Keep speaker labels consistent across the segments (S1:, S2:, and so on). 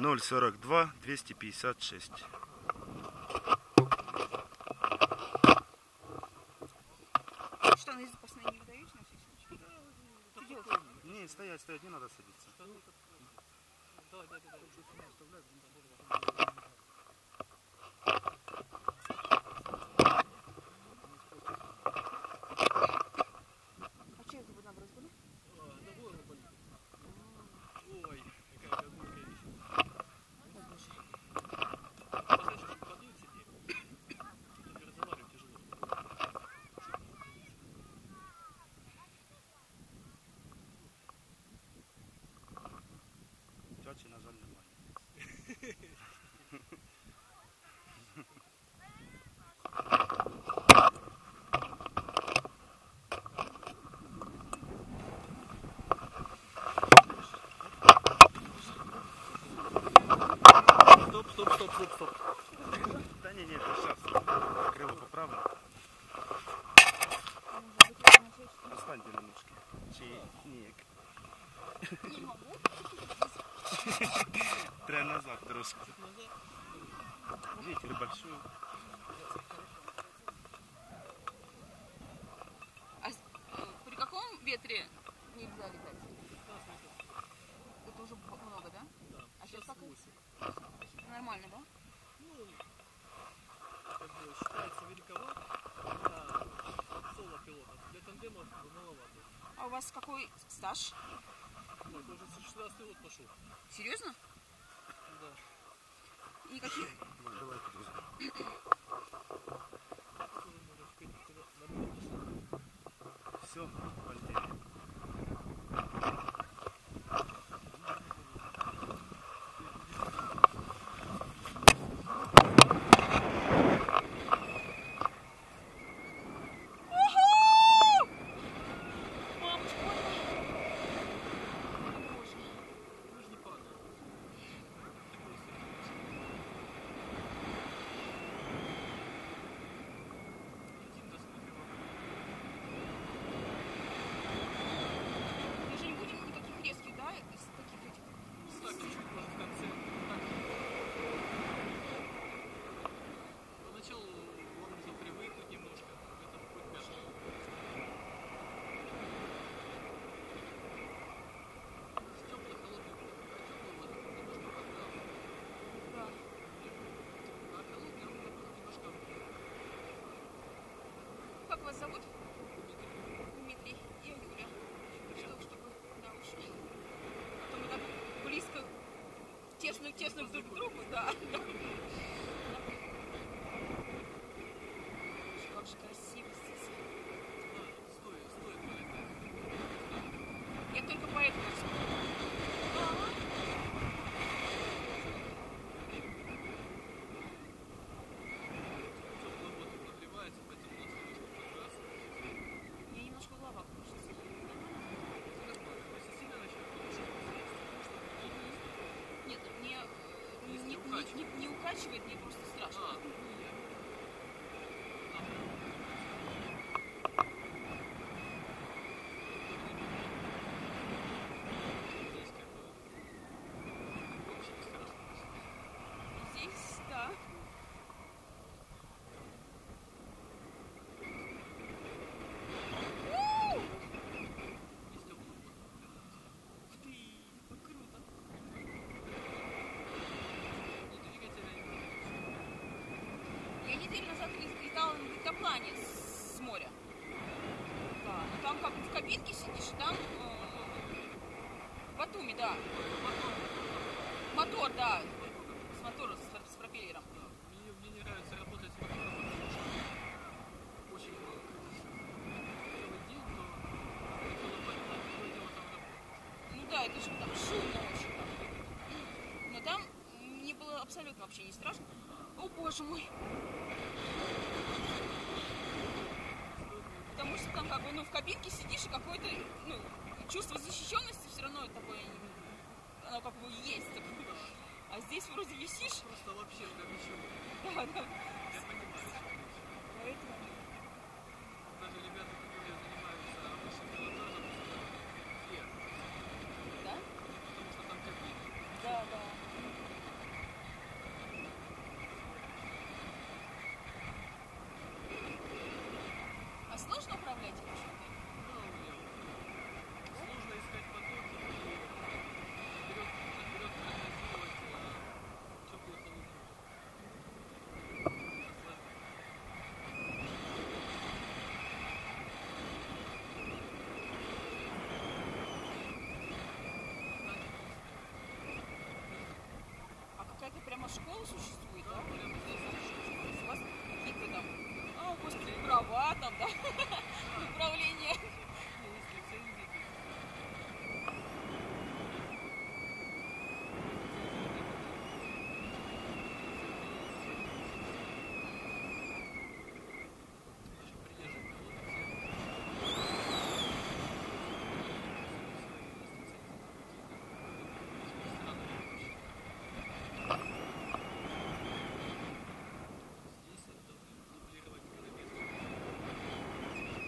S1: 042 256.
S2: Штаны запасные не выдаете на всякий случай? Что делать?
S1: Не, стоять, не надо садиться.
S3: Давай.
S2: А что это вы набрать буду?
S3: Да горло болит. Ой, какая гормонка еще. Знаешь, что подует сильнее. Только разговаривать тяжело.
S1: Тёчи, на жаль, немає.
S3: Стоп.
S1: Да не, сейчас. Криво поправлю. Останьте на ножки. Ні.
S2: Не могу.
S1: Треба назад трошки. Ветер большой.
S2: А при каком ветре нельзя летать? Это уже много, да?
S3: Да.
S2: А сейчас как?
S3: 8.
S2: Нормально, да?
S3: Ну, как бы считается великоват для соло-пилотов. Для тандемов маловато.
S2: А у вас какой стаж?
S3: Так, уже 16-й год пошел.
S2: Серьезно?
S3: Да.
S2: Никаких?
S1: Давай все, полетели.
S2: Мы же не будем никаких резких, да, из таких этих.
S3: Так, чуть-чуть, может, в конце. Так. Поначалу вам нужно привыкнуть немножко. Это будет мягко. С теплой, холодной водой. Теплую воду немножко подгал.
S2: Да.
S3: А холодную воду немножко.
S2: Как вас зовут? Дмитрий. Я Юля. Чтобы, да уж. А то мы так близко, тесно друг к другу, да. Как же красиво здесь.
S3: Стоит полетать.
S2: Я только поэтому вспомнила.
S3: Теплая вода нагревается, поэтому у нас немножко прогресс.
S2: Мне немножко голова кружится.
S3: Если сильно начнет, то лучше
S2: Нет, мне
S3: Если укачивает.
S2: не укачивает, мне просто страшно. Здесь, да. Ух ты, как круто. Я неделю назад летала на гидроплане с моря. Да, но там как в кабинке сидишь, и там в Батуми, да. Мотор, да. С мотором, с пропеллером.
S3: Мне не нравится работать с мотором, потому что очень много. Целый день, то около половины дело там работать.
S2: Ну да, это же там шумно очень. Но там мне было абсолютно вообще не страшно. О, боже мой. Потому что там как бы, в кабинке сидишь, и какое-то, чувство защищенности все равно такое, оно как бы есть. А здесь вроде висишь.
S3: Просто вообще как ничего.
S2: Да.
S3: Я понимаю.
S2: Поэтому...
S3: Даже ребята, которые занимаются обычным пилотажем, вверх.
S2: Да?
S3: Потому что там кабина.
S2: Да. прямо школа существует,
S3: Да,
S2: да?
S3: прямо здесь совершенно.
S2: У вас какие-то там, господи, права там, да? Управление.
S3: Есть лицензии. Даже приезжие колонии здесь это дублировать километры.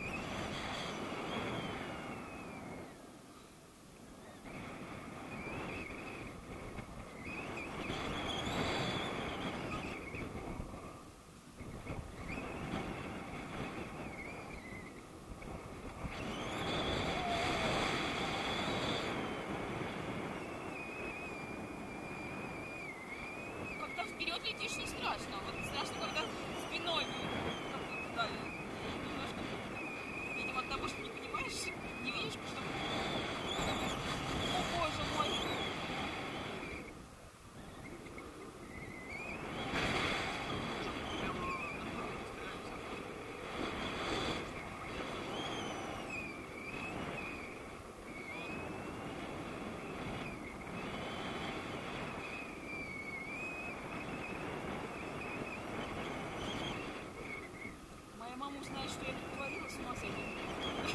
S2: Когда вперед летишь, не страшно. Вот страшно, когда спиной как-то туда немножко. Видимо, от того, что не понимаешь, не видишь, что... О, боже мой!
S3: Прямо на дороге стараемся.
S2: Моя мама узнает, что я тут творила, с ума сойдет.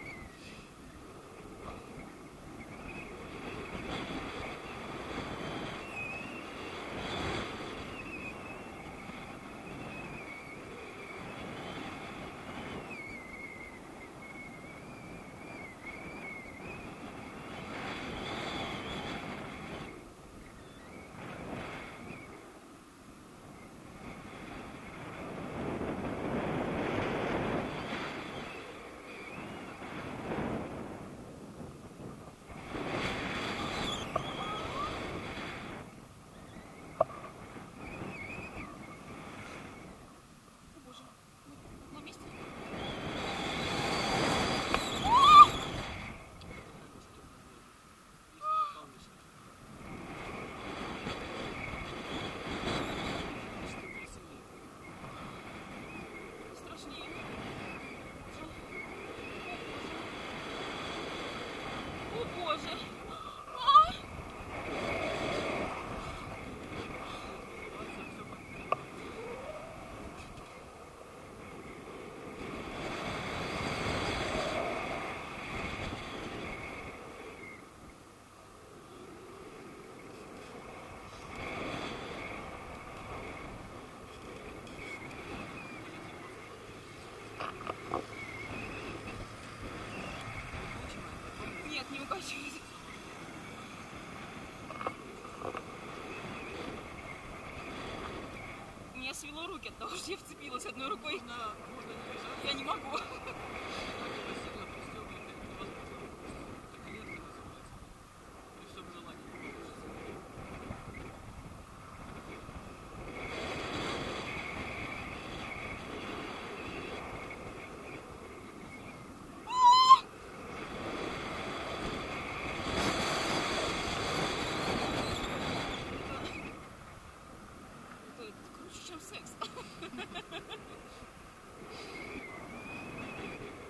S2: О, боже, мы на месте. Страшнее. О, боже. А! Нет, не укачивайся. У меня свело руки от того, что я вцепилась одной рукой.
S3: Можно не бежать,
S2: Я не могу.
S3: сильно пристегнуты, невозможно. Это клетка называется. При всем желании не получится.
S2: Это круче, чем секс.